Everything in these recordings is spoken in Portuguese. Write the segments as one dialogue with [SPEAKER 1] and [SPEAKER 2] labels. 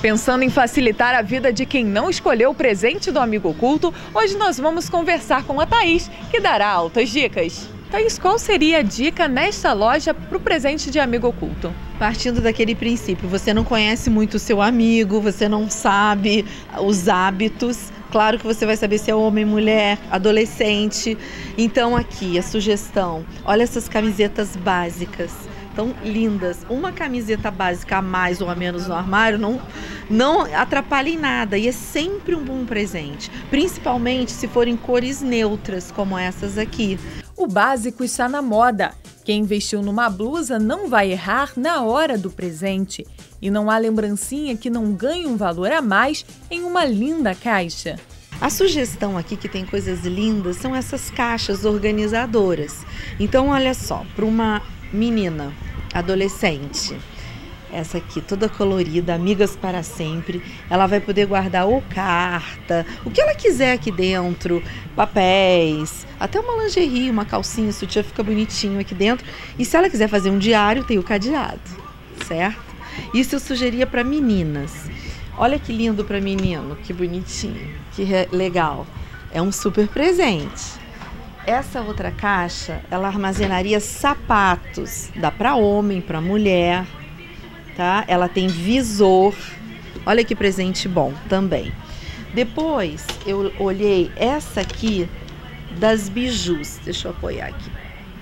[SPEAKER 1] Pensando em facilitar a vida de quem não escolheu o presente do amigo oculto, hoje nós vamos conversar com a Thaís, que dará altas dicas. Thaís, qual seria a dica nesta loja para o presente de amigo oculto?
[SPEAKER 2] Partindo daquele princípio, você não conhece muito o seu amigo, você não sabe os hábitos. Claro que você vai saber se é homem, mulher, adolescente. Então aqui a sugestão, olha essas camisetas básicas. Tão lindas. Uma camiseta básica a mais ou a menos no armário não atrapalha em nada e é sempre um bom presente, principalmente se forem cores neutras como essas aqui.
[SPEAKER 1] O básico está na moda. Quem investiu numa blusa não vai errar na hora do presente. E não há lembrancinha que não ganhe um valor a mais em uma linda caixa.
[SPEAKER 2] A sugestão aqui, que tem coisas lindas, são essas caixas organizadoras. Então olha só, para uma menina, adolescente, essa aqui toda colorida, amigas para sempre, ela vai poder guardar ou carta, o que ela quiser aqui dentro, papéis, até uma lingerie, uma calcinha, sutiã fica bonitinho aqui dentro. E se ela quiser fazer um diário, tem o cadeado, certo? Isso eu sugeria para meninas. Olha que lindo para menino, que bonitinho, que legal. É um super presente. Essa outra caixa, ela armazenaria sapatos, dá para homem, para mulher, tá? Ela tem visor, olha que presente bom também. Depois eu olhei essa aqui das bijus, deixa eu apoiar aqui.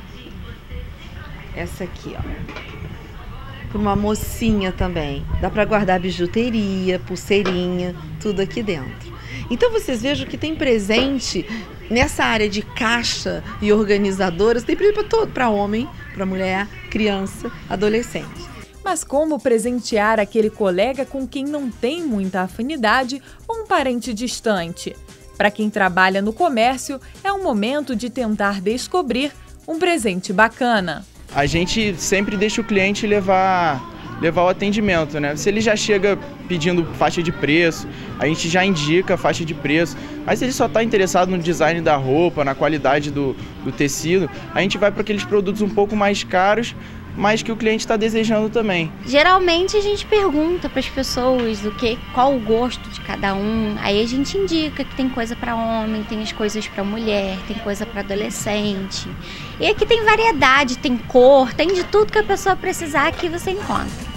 [SPEAKER 2] Essa aqui, ó. Para uma mocinha também, dá para guardar bijuteria, pulseirinha, tudo aqui dentro. Então vocês vejam que tem presente nessa área de caixa e organizadoras, tem presente para todo, para homem, para mulher, criança, adolescente.
[SPEAKER 1] Mas como presentear aquele colega com quem não tem muita afinidade ou um parente distante? Para quem trabalha no comércio, é um momento de tentar descobrir um presente bacana.
[SPEAKER 3] A gente sempre deixa o cliente levar o atendimento, né? Se ele já chega pedindo faixa de preço, a gente já indica a faixa de preço. Mas se ele só está interessado no design da roupa, na qualidade do tecido, a gente vai para aqueles produtos um pouco mais caros, mas que o cliente está desejando também.
[SPEAKER 4] Geralmente a gente pergunta para as pessoas qual o gosto de cada um, aí a gente indica que tem coisa para homem, tem as coisas para mulher, tem coisa para adolescente. E aqui tem variedade, tem cor, tem de tudo que a pessoa precisar, aqui você encontra.